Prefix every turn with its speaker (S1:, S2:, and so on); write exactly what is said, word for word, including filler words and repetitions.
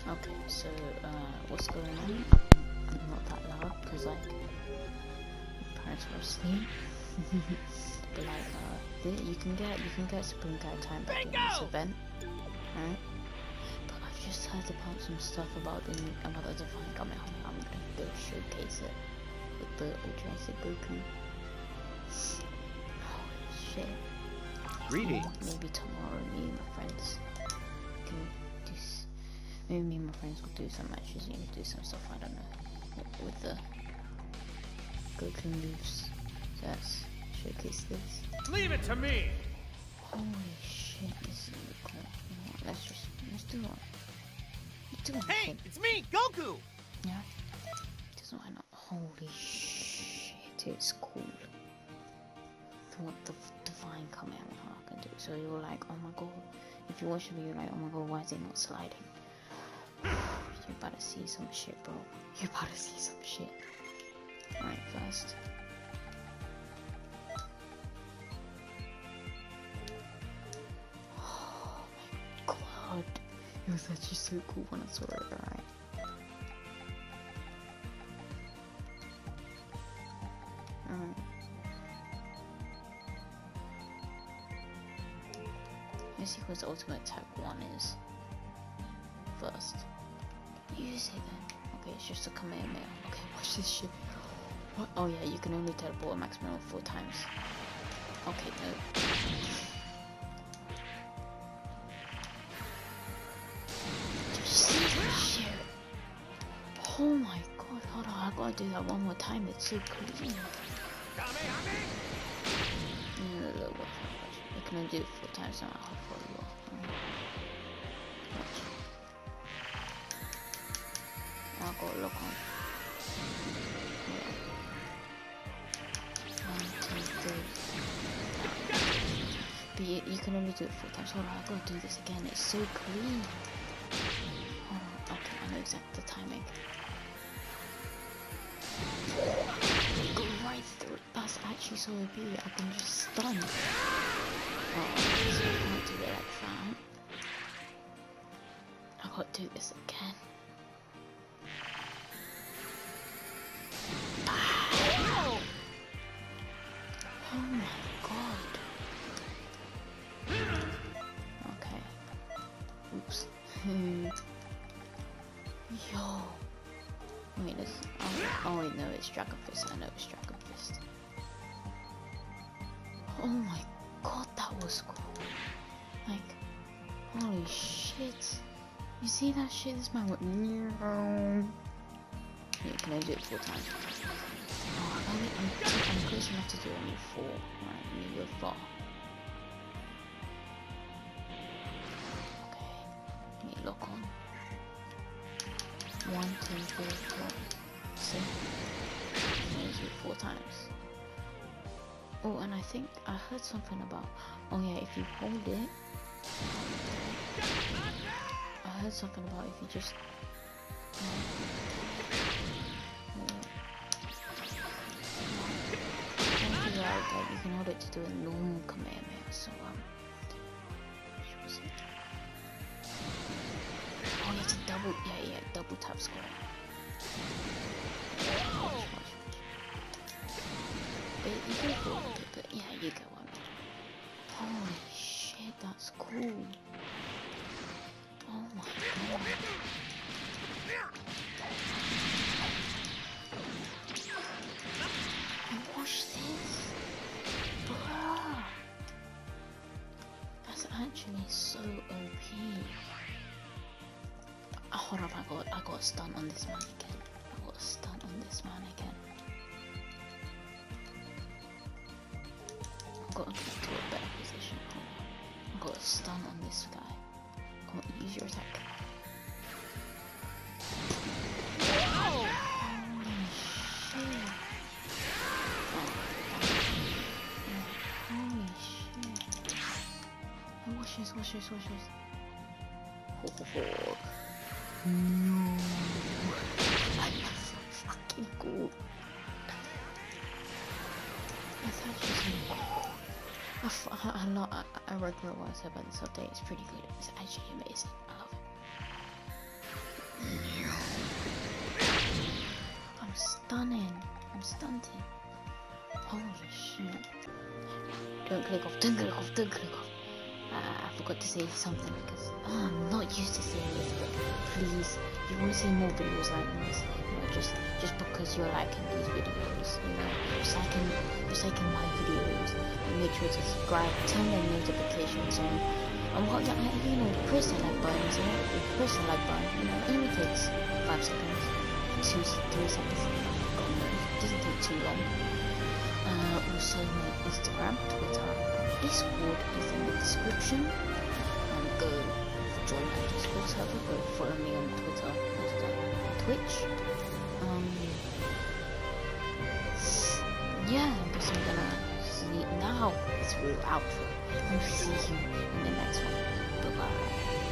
S1: Okay, so uh, what's going on? I'm not that loud because like my parents were asleep. But like uh, you can get you can get Spoon Guide time back in this event, right? But I've just heard about some stuff about the about the Divine Kamehameha. I'm gonna go showcase it with the Ultra Goku. Holy shit!
S2: Greetings.
S1: Maybe tomorrow, me and my friends can do. S maybe me and my friends will do some matches. You know, do some stuff. I don't know with the Goku moves. So let's showcase this.
S2: Leave it to me.
S1: Holy shit! This is really cool. You know, let's just let's do one. Let's do one.
S2: Hey, it's me, Goku.
S1: Yeah. Just why not? Holy shit! It's cool. What the Divine Kamehameha can do. So you're like, oh my god. If you watch the video, you're like, oh my god, why is it not sliding? You're about to see some shit, bro. You're about to see some shit. Alright, first. Oh my god. It was actually so cool when I saw it, alright. Alright. Let's see what his ultimate attack one is. First. Use it then. Okay, it's just a Kamehameha. Okay, watch this shit. What? Oh yeah, you can only teleport a maximum of four times. Okay, no. Did you see that shit? Oh my god, hold on, I gotta do that one more time. It's so clean. No, no, no, watch, watch. You can only do it four times now. How far you are. Watch. I got a lock on. Yeah. One, two, three. But you, you can only do it four times. Hold on, I gotta do this again. It's so clean. Hold on. Okay, I know exactly the timing. Go right through it. That's actually so O P. I can just stun. Oh, so I can't do it like that. I gotta do this again. Oh my god. Okay. Oops. Yo. Wait, it's, oh, oh wait, no, it's Dragon Fist. I know it's Dragon Fist. Oh my god, that was cool. Like, holy shit. You see that shit? This man went, yeah, can I do it four times? Oh, I'm, I'm, I'm close enough to do only four. Alright, let me go far. Okay, let me lock on. One, two, three, four. See? I'm gonna do it four times. Oh, and I think I heard something about. Oh, yeah, if you hold it. I heard something about if you just. Like, like you can hold it to do a normal Kamehameha, so um what was it? Oh, it's a double, yeah, yeah, double tap square. Watch, watch, watch. But you go for it, but yeah, you get one. Holy shit, that's cool. Oh my god. And watch this. Bruh. That's actually so O P. Oh, hold up, I got I got a stun on this man again. I got a stun on this man again. I've got to get to a better position. I got a stun on this guy. Come on, use your attack. Holy shit. Holy shit. Oh, watch this, watch this, watch this. Ho, ho, ho. No. That's so fucking cool. That's actually so cool. I, f I, I, not, I, I regret what I said about this update. It's pretty good. It's actually amazing. I love it. stunning. I'm stunting. Holy shit. Don't click off, don't click off, don't click off. Uh, I forgot to say something because oh, I'm not used to saying this, but please, if you want to see more videos like this, you know, just just because you're liking these videos, you know, just liking, just liking my videos, and make sure to subscribe, turn the notifications on, and what you know, press the like button, you know, press the like button, you know, it only takes five seconds, two, three seconds, God knows, it doesn't take too long. Uh, also my Instagram, Twitter, Discord is in the description. Um, go join my Discord server, go follow me on Twitter, Insta, Twitch. Um, yeah, I guess I'm gonna see now. It's real outro. I'll see you in the next one. Bye bye.